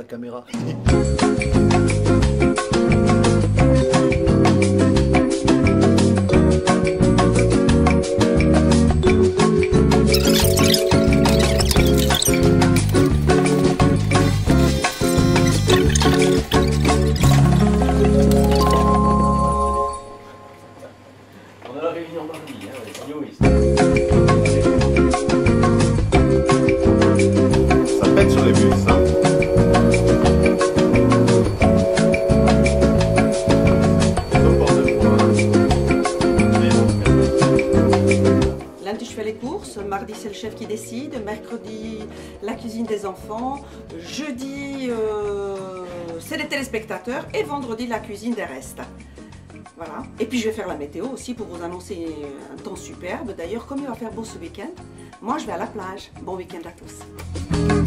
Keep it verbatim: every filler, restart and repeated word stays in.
caméra. On a la réunion mardi, hein, avec Yoïs. Ça pète sur les bus, ça. Lundi, je fais les courses. Mardi, c'est le chef qui décide. Mercredi, la cuisine des enfants. Jeudi, euh, c'est les téléspectateurs. Et vendredi, la cuisine des restes. Voilà. Et puis, je vais faire la météo aussi pour vous annoncer un temps superbe. D'ailleurs, comme il va faire beau ce week-end, moi, je vais à la plage. Bon week-end à tous.